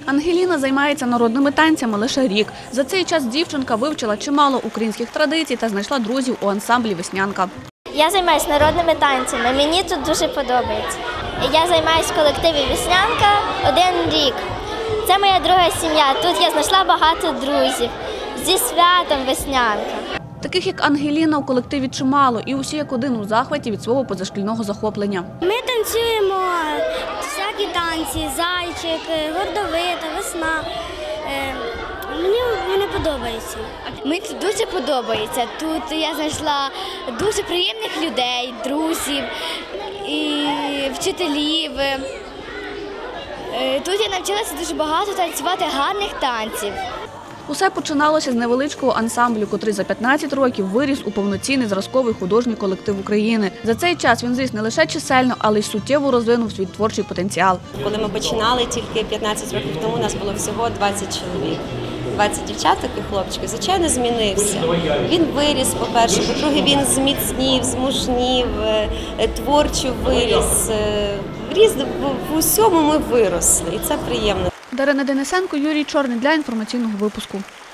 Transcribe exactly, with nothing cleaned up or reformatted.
Ангеліна займається народними танцями лише рік. За цей час дівчинка вивчила чимало українських традицій та знайшла друзів у ансамблі «Веснянка». Я займаюся народними танцями, мені тут дуже подобається. Я займаюся в колективі «Веснянка» один рік. Це моя друга сім'я, тут я знайшла багато друзів. Зі святом «Веснянка». Таких, як Ангеліна, у колективі чимало, і усі як один у захваті від свого позашкільного захоплення. Ми танцюємо всякі танці, зайчик, гордовита, весна. Мені вони подобаються. Мені тут дуже подобається. Тут я знайшла дуже приємних людей, друзів і вчителів. Тут я навчилася дуже багато танцювати гарних танців. Усе починалося з невеличкого ансамблю, котрий за п'ятнадцять років виріс у повноцінний зразковий художній колектив України. За цей час він зріс не лише чисельно, але й суттєво розвинув свій творчий потенціал. Коли ми починали тільки п'ятнадцять років тому, у нас було всього двадцять чоловік. двадцять дівчаток і хлопчиків. Звичайно, змінився. Він виріс, по-перше, по-друге, він зміцнів, змужнів, творчо виріс. В усьому ми виросли, і це приємно. Дарина Денисенко, Юрій Чорний для інформаційного випуску.